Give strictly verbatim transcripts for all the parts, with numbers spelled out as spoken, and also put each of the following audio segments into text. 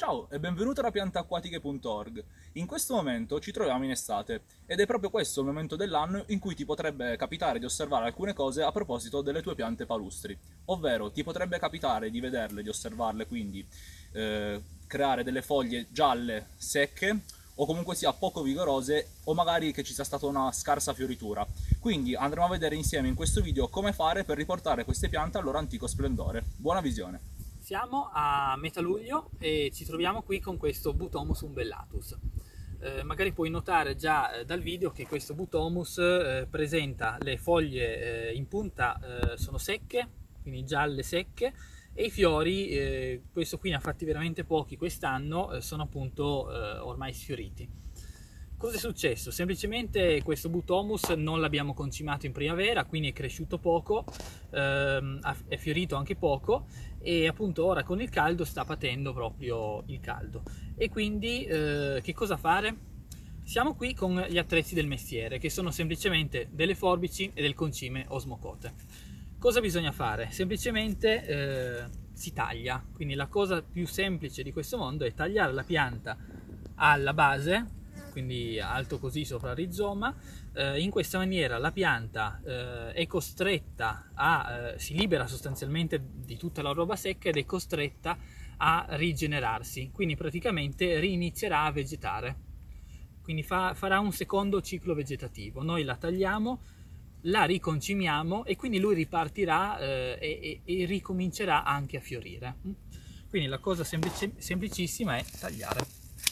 Ciao e benvenuto a piantaacquatiche punto org. In questo momento ci troviamo in estate ed è proprio questo il momento dell'anno in cui ti potrebbe capitare di osservare alcune cose a proposito delle tue piante palustri. Ovvero ti potrebbe capitare di vederle, di osservarle, quindi eh, creare delle foglie gialle secche o comunque sia poco vigorose o magari che ci sia stata una scarsa fioritura. Quindi andremo a vedere insieme in questo video come fare per riportare queste piante al loro antico splendore. Buona visione! Siamo a metà luglio e ci troviamo qui con questo Butomus umbellatus. Eh, magari puoi notare già eh, dal video che questo Butomus eh, presenta le foglie eh, in punta eh, sono secche, quindi gialle secche, e i fiori, eh, questo qui ne ha fatti veramente pochi quest'anno, eh, sono appunto eh, ormai sfioriti. Cosa è successo? Semplicemente questo Butomus non l'abbiamo concimato in primavera, quindi è cresciuto poco, ehm, è fiorito anche poco e appunto ora con il caldo sta patendo proprio il caldo. E quindi eh, che cosa fare? Siamo qui con gli attrezzi del mestiere, che sono semplicemente delle forbici e del concime osmocote. Cosa bisogna fare? Semplicemente eh, si taglia, quindi la cosa più semplice di questo mondo è tagliare la pianta alla base, quindi alto così sopra il rizoma. Eh, in questa maniera la pianta eh, è costretta a, eh, si libera sostanzialmente di tutta la roba secca ed è costretta a rigenerarsi, quindi praticamente rinizierà a vegetare, quindi fa, farà un secondo ciclo vegetativo. Noi la tagliamo, la riconcimiamo e quindi lui ripartirà eh, e, e, e ricomincerà anche a fiorire. Quindi la cosa semplice, semplicissima è tagliare.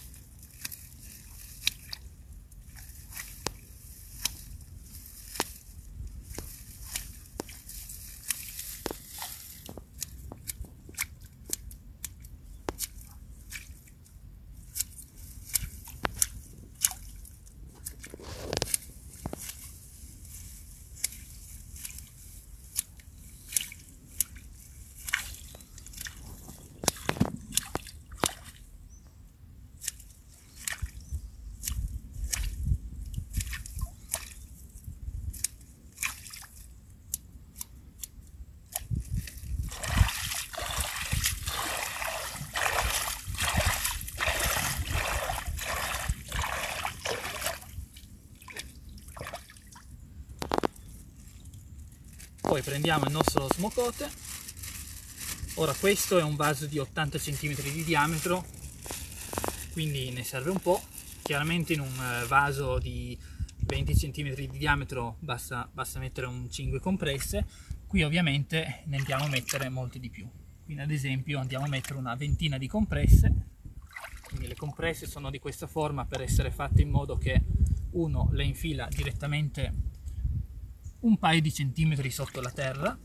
Poi prendiamo il nostro osmocote. Ora questo è un vaso di ottanta centimetri di diametro, quindi ne serve un po'. Chiaramente in un vaso di venti centimetri di diametro basta, basta mettere un cinque compresse. Qui ovviamente ne andiamo a mettere molte di più. Quindi ad esempio andiamo a mettere una ventina di compresse. Quindi le compresse sono di questa forma per essere fatte in modo che uno le infila direttamente un paio di centimetri sotto la terra.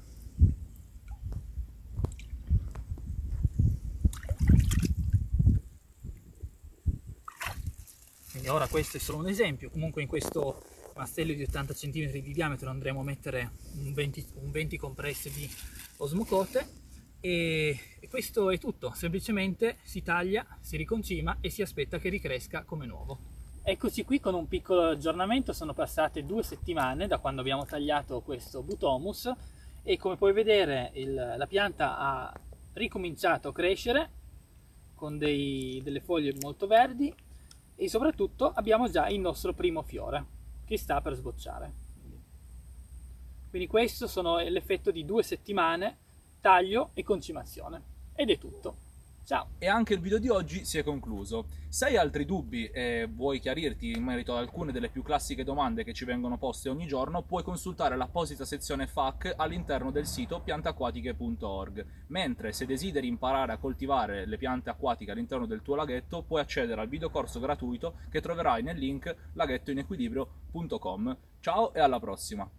Quindi ora questo è solo un esempio. Comunque in questo mastello di ottanta centimetri di diametro andremo a mettere un venti, un venti compresse di osmocote e, e questo è tutto. Semplicemente si taglia, si riconcima e si aspetta che ricresca come nuovo. Eccoci qui con un piccolo aggiornamento. Sono passate due settimane da quando abbiamo tagliato questo Butomus e come puoi vedere il, la pianta ha ricominciato a crescere con dei, delle foglie molto verdi e soprattutto abbiamo già il nostro primo fiore che sta per sbocciare. Quindi questo sono l'effetto di due settimane, taglio e concimazione, ed è tutto. Ciao. E anche il video di oggi si è concluso. Se hai altri dubbi e vuoi chiarirti in merito ad alcune delle più classiche domande che ci vengono poste ogni giorno, puoi consultare l'apposita sezione F A Q all'interno del sito piantaacquatiche punto org. Mentre se desideri imparare a coltivare le piante acquatiche all'interno del tuo laghetto, puoi accedere al videocorso gratuito che troverai nel link laghettoinequilibrio punto com. Ciao e alla prossima!